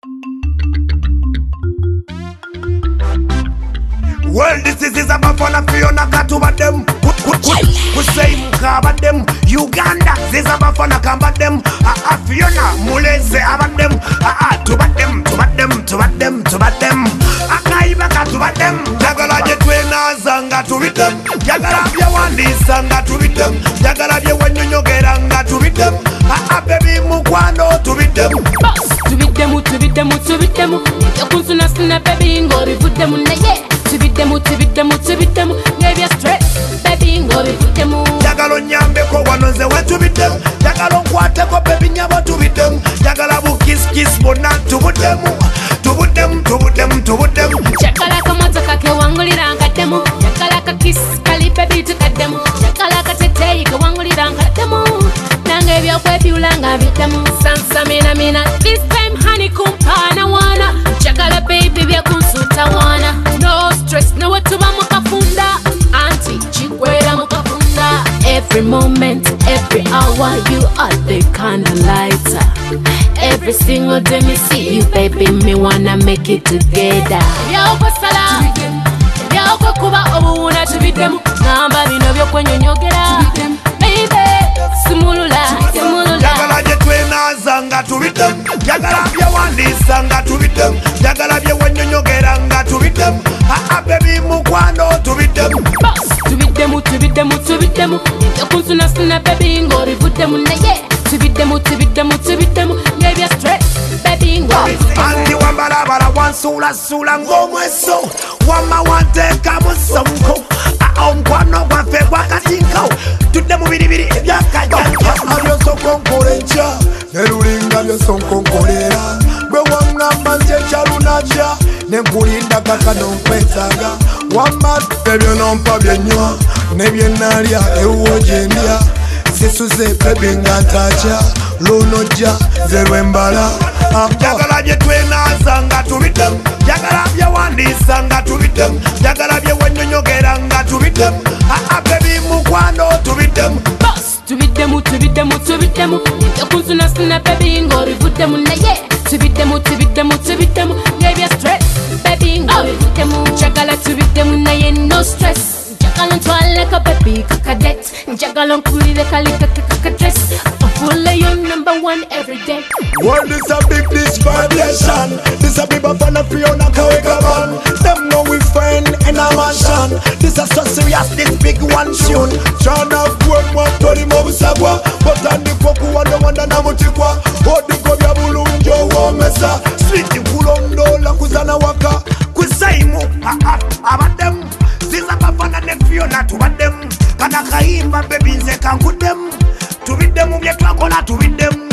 Well, this is about fun of Fiona Katuba them. We say Mukaba them. Uganda, this is about fun of Kamba them. Fiona, Mulese about them. Tuba them, tuba them, tuba them, tuba them. Akaiba Katuba them. Jagala Jetwena Zanga to read them. Jagala Yawandi Sanga to read them. Jagala Yawanyo Geranga to read them. Baby Mukwano to read them. To read them, to read them, to read them. Yakunsuna Sina baby, go put them on the yeah. To beat them, to beat them, to beat them. Give you stress, baby, go put them on. Jagalo nyambe ko wanonze we to beat them. Jagalo kwate ko baby nyabo to beat them. Jagala bu kiss bona to put them. To put them, to put them, to put them. Jagala kamoto kake wangulira nkatemu. Jagala ka kiss kali baby to cut them. Jagala ka tete ka wangulira nkatemu. Nange byo kwebyulanga bitemu. Sansa mina this time honey kumpana wana. Jagala baby bya kunsuta wana. No stress, no what to mukafunda. Auntie chikwera mukafunda. Every moment, every hour, you are the kind of lighter. Every single day me see you, baby, me wanna make it together. Yoko sala, yoko kuba obuna tubidemu. Namba bino byo kwenyonyogera. Baby, simulula, simulula. Jagala jetwena zanga tubidemu. Jagala byawandi sanga tubidemu. Jagala byawanyonyogera nga tubidemu. Baby mukwano tubidemu. Tubidemu, tubidemu, tubidemu. Yakunsuna Sina baby ngo rivudemu naye. Tubidemu, tubidemu, tubidemu. Give you stress, baby ngo. Anti wambalabala wansula ngomweso. Wama wanteka musonko. Omkwano gwafe gwakatinko. Tudemu biribiri ebyakajanja. Abyo sokonkolencha nerulinga byo sonkonkolera. Gwe wangamba nze kyalunaja nenkulinda kaka nonkwetaaga. Wamma ebyo nompa byenywa nebyenalya ewuwo gyendya. Sisuze baby nga ntaja lunojja ze lwembala. Jagala jetwena zanga tubidemu. Jagala byawandisa nga tubidemu. Jagala byewanyonyogera nga tubidemu. Baby mukwano tubidemu. Tubidemu, tubidemu, tubidemu. Yakunsuna Sina baby ngo rivudemu naye. Tubidemu, tubidemu, tubidemu. Give you stress, baby ngo rivudemu. Jagala tubidemu naye no stress. Jagala ntwale ka baby kakadet. Jagala nkulire kalika kakadress. Afule you #1 every day. World is a big dish variation. This a big fan of Fiona Kawekaban. Them know we friend in a mansion. This a so serious, this big one tune. John of work what tori mobusagwa. But on the koku wanda na mutikwa. Odi ko bya bulunjo wo mesa. Sweet kulondo la kuzana waka. Kusaimu abadem. Ziza bafana ne Fiona tubadem. Kana kaimba baby nze kankudem. Tubidemu bye twakola tubidemu.